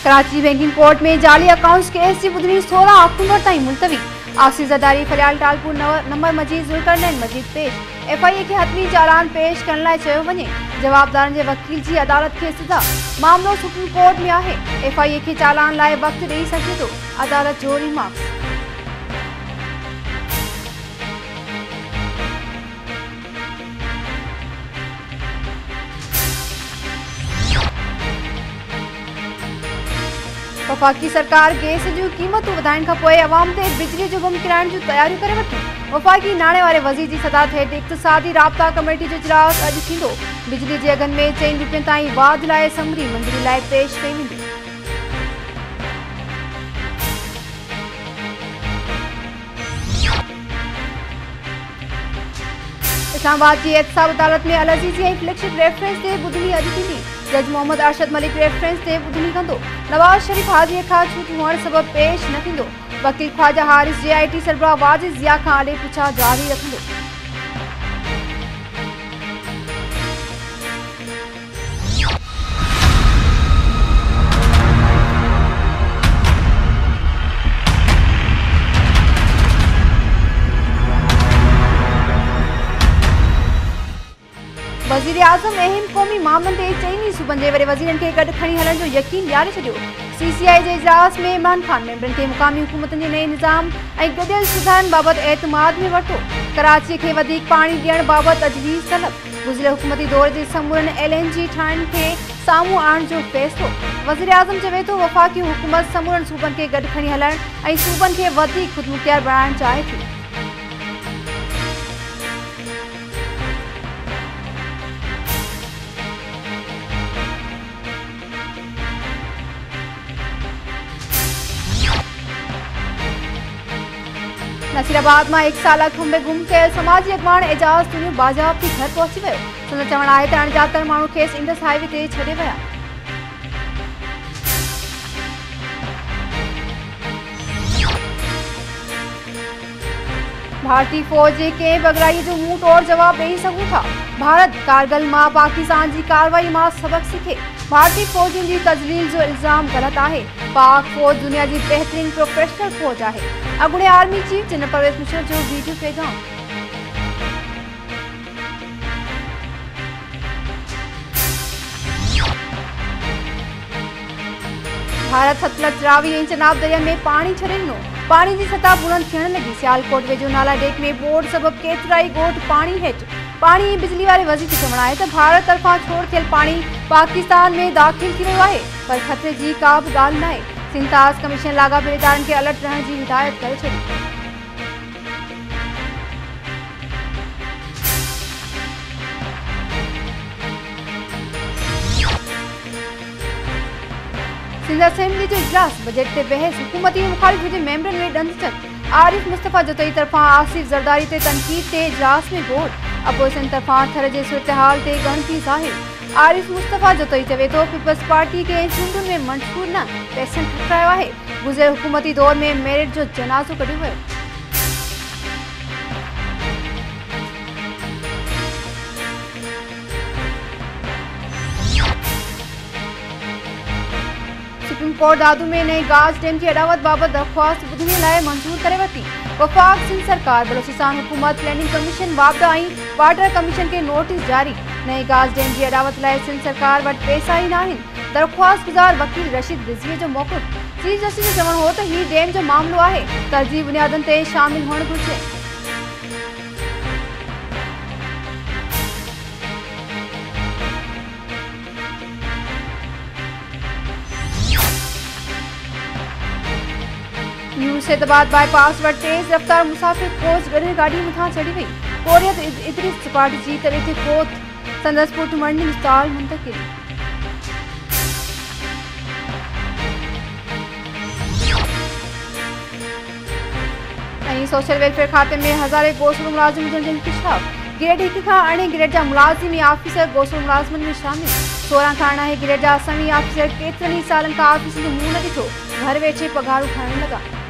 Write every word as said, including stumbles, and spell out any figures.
Karachi banking court में जाली accounts case की ॿुधणी सोलह अक्टूबर ताईं मुलतवी। आसिफ ज़रदारी फरियाल टालपुर नंबर मजीद ज़ुल्करनैन मजीद पेश। एफआईए के हतमी चालान पेश करण लाइ चयो वञे। जवाबदारनि जे वकील जी अदालत खे सज़ा। मामलो सुप्रीम कोर्ट में आहे। एफआईए के चालान लाइ वक़्तु ॾेई सघे थो। अदालत जो रिमार्क्स। वफाकी सरकार गैस जूं क़ीमतूं वधाइण खां पोइ अवाम ते बिजली जो बम किराइण जूं तयारियूं करे वठियूं। वफाकी नाणे वारे वज़ीर जी सदात हेठि इक़्तिसादी राब्ता कमेटी जो इजलास अॼु थींदो। बिजली जे अघनि में चइनि रुपयनि ताईं वाध लाइ समरी मंज़ूरी लाइ पेश कई वेंदी। इस्लामाबाद की एहतसाब अदालत में अल-अज़ीज़ी ऐं फ्लैगशिप रेफरेंस ते ॿुधणी अॼु थींदी। जज मोहम्मद अरशद मलिक रेफरेंस ते ॿुधणी कंदो। नवाज़ शरीफ हाज़ीअ खां छूट हुअण सबबि पेश न थींदो। वकील Khawaja Haris J I T सरबराह वाजिद ज़िया खां आॾे पुछा जारी रखंदो। वज़ीर आज़म अहम क़ौमी मामलनि ते चइनी सूबनि जे वॾे वज़ीरनि खे गॾु खणी हलण जो यकीन ॾियारे छॾियो। सीसीआई जे इजलास में इमरान ख़ान मेंबरनि खे मुक़ामी हुकूमतनि जे नए निज़ाम ऐं गॾियल सुधारनि बाबति एतमाद में वरितो। कराचीअ खे वधीक पाणी ॾियण बाबति तजवीज़ तलब। गुज़िरियल हुकूमती दौर जे समूरनि एल एन जी ठाहिण खे साम्हूं आणण जो फ़ैसिलो। वज़ीर आज़म चवे थो वफ़ाकी हुकूमत समूरनि सूबनि खे गॾु खणी हलण ऐं सूबनि खे वधीक ख़ुदमुख्तियार बणाइण चाहे थी। नसीराबाद में एक साल खुंबे गुम कयल समाजी अगवान एजाज तुनियो बाजाबती घर पहुची वियो। संदो चवण आहे त अणॼातल माण्हू खेसि इंडस हाईवे ते छॾे विया। भारतीय फौज जे कंहिं बगराई जो मुंह तोड़ जवाब ॾेई सघूं था। भारत कारगिल मां पाकिस्तान जी कार्रवाई मां सबक सीखे। भारतीय फौजियुनि जी तजलील जो इल्ज़ाम गलत आहे। पाक फौज दुनिया जी बेहतरीन प्रोफेशनल फौज आहे। अॻूणे army chief general Pervez Musharraf जो वीडियो पैगाम। भारत सतलज रावी ऐं चनाब दरिया में पाणी छॾे ॾिनो। पाणी जी सतह बुलंद थियण लॻी। सियालकोट वेझो नाला डेक में बोर्ड सबबि केतिराई ॻोठ पाणी हेठि। पाणी ऐं बिजली वारे वज़ीर जो चवणु आहे त भारत तरफ़ां छोड़ थियल पाणी पाकिस्तान में दाख़िल थी वियो आहे, पर ख़तरे जी का बि ॻाल्हि न आहे। सिंताज कमीशन लाॻापियल इदारनि खे अलर्ट रहण जी हिदायत करे छॾी। सिंध असेंबली जो इजलास बजट ते बहस। हुकूमती मुखालिफ़ जे मेंबरनि में ॾंद चट। आरिफ मुस्तफ़ा जतोई तरफ़ां आसिफ ज़रदारी ते तनक़ीद ते इजलास में गोड़। अपोज़िशन तरफ़ां थर जे सूरतहाल ते ॻणती ज़ाहिर। आरिफ मुस्तफ़ा जतोई चवे थो पीपल्स पार्टी खे चूंडुनि में मंशूर न पैसनि ठुकरायो आहे। गुज़िरियल हुकूमती दौर में मेरिट जो जनाज़ो कढियो वियो। सुप्रीम कोर्ट दादू में नए गाज डैम की अडावत बाबत दरख्वास्त ॿुधणी लाइ मंजूर करे वरिती। वफ़ाक सिंध सरकार बलोचिस्तान हुकूमत प्लानिंग कमीशन वापदा ऐं वाटर कमीशन के नोटिस जारी। नए गाज डैम की अडावत लाइ सिंध सरकार वटि पैसा ई नाहिनि। दरख्वास्त गुज़ार वकील रशीद रिज़वीअ जो मौक़िफ़। चीफ जस्टिस जो चवणु हो त हीउ डैम जो मामिलो आहे, तरजीह बुनियादनि ते शामिल हुअणु घुरिजे। न्यू सैदाबाद बाईपास वटि तेज़ रफ़्तार मुसाफ़िर कोच गॾु गाॾी मथां चढ़ी वई। कोरियत इदरिस सपाटी जी तरे ते फोत। संदसि पुटु मरनी अस्पताल मुंतक़िल। ऐं सोशल वेलफेयर खाते में हज़ारे गोसलो मुलाज़िम हुजण जो इंकशाफ। ग्रेड हिकु खां अरिड़हं ग्रेड जा मुलाज़िम या ऑफिसर गोसलो मुलाज़िमनि में शामिल। सोरहं खां अरिड़हं ग्रेड जा असमी ऑफिसर केतिरनि ई सालनि खां ऑफिस जो मुंहुं न ॾिठो। घर वेठे पघारूं खणण लॻा।